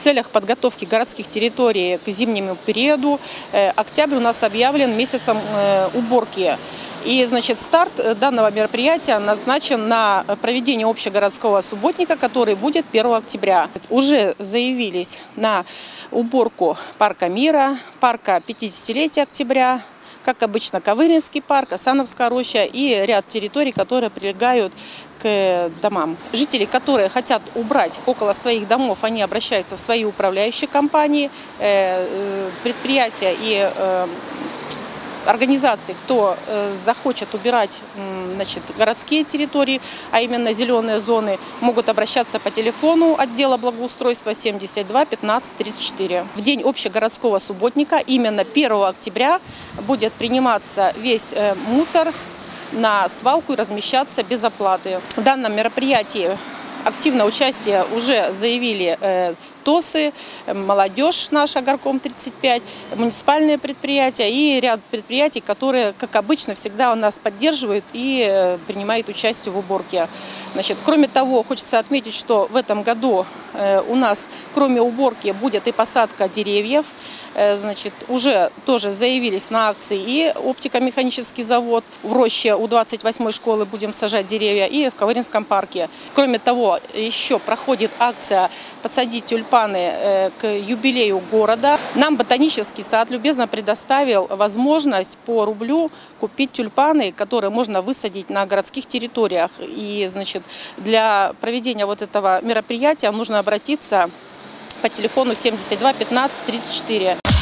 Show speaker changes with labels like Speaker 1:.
Speaker 1: целях подготовки городских территорий к зимнему периоду октябрь у нас объявлен месяцем уборки. И, значит, старт данного мероприятия назначен на проведение общегородского субботника, который будет 1 октября. Уже заявились на уборку парка Мира, парка 50-летия октября, как обычно, Ковыринский парк, Асановская роща и ряд территорий, которые прилегают к домам. Жители, которые хотят убрать около своих домов, они обращаются в свои управляющие компании, предприятия и организации, кто захочет убирать, значит, городские территории, а именно зеленые зоны, могут обращаться по телефону отдела благоустройства 72 15 34. В день общегородского субботника, именно 1 октября, будет приниматься весь мусор на свалку и размещаться без оплаты. В данном мероприятии активное участие уже заявили ТОСы, молодежь наша, Горком 35, муниципальные предприятия и ряд предприятий, которые, как обычно, всегда у нас поддерживают и принимают участие в уборке. Значит, кроме того, хочется отметить, что в этом году у нас, кроме уборки, будет и посадка деревьев. Значит, уже тоже заявились на акции и оптико-механический завод. В роще у 28-й школы будем сажать деревья и в Ковыринском парке. Кроме того, еще проходит акция «Подсадить тюльпаны» к юбилею города. Нам ботанический сад любезно предоставил возможность по рублю купить тюльпаны, которые можно высадить на городских территориях. И, значит, для проведения вот этого мероприятия нужно обратиться по телефону 72 15 34.